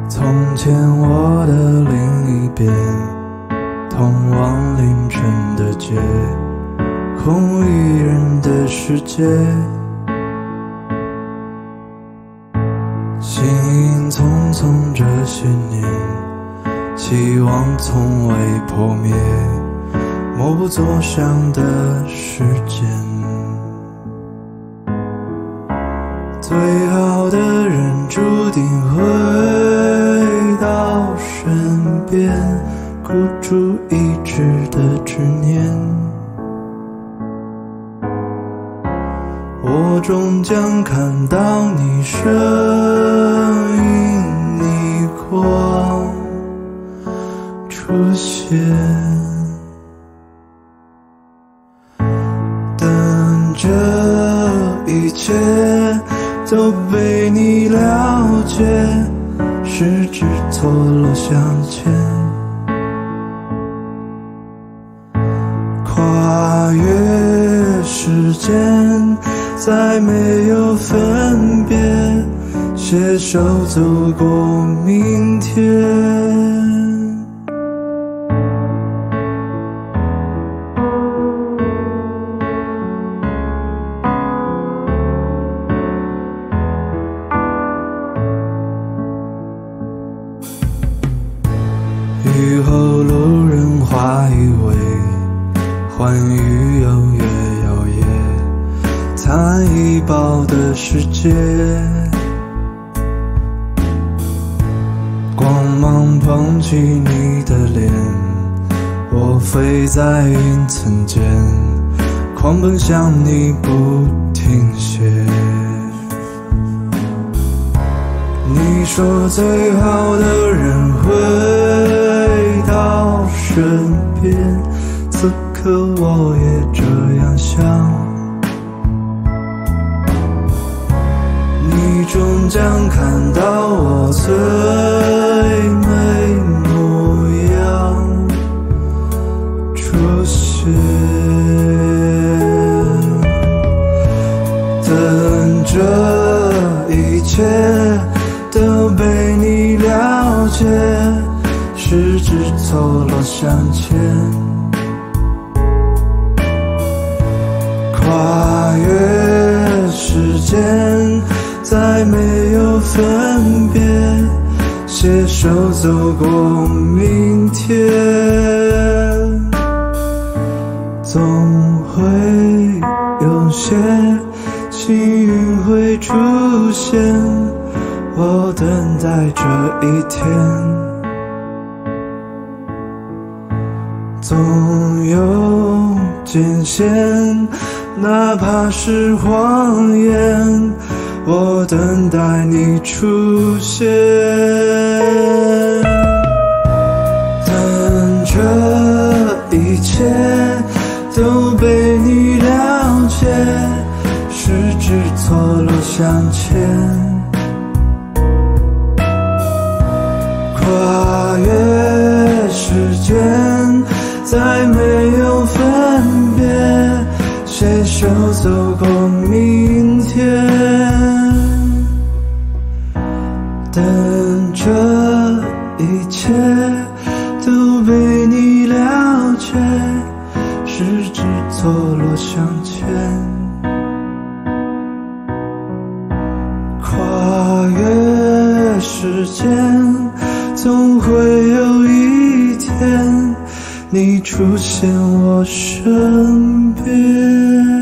从前我的另一边，通往凌晨的街，空无一人的世界，心影匆匆这些年，期望从未破灭，默不作响的时间。最好的人注定回到身边，孤注一掷的执念，我终将看到你身影逆光出现，等这一切都被你了解，十指错落相牵，跨越时间，再没有分别，携手走过明天。雨后路人花依偎，欢愉有月有夜，残一抱的世界，光芒捧起你的脸，我飞在云层间，狂奔向你不停歇。你说最好的人回到身边，此刻我也这样想，你终将看到我最美模样出现，等这一切都被你了解，十指错落相牵，跨越时间，再没有分别，携手走过明天，总会有些幸运会出现，我等待这一天，总有艰险，哪怕是谎言，我等待你出现，等这一切都被你了解，十指错落相牵，跨越时间，再没有分别，携手走过明天，等这一切都被你了解，十指错落相牵，跨越时间，总会有一天你出现我身边。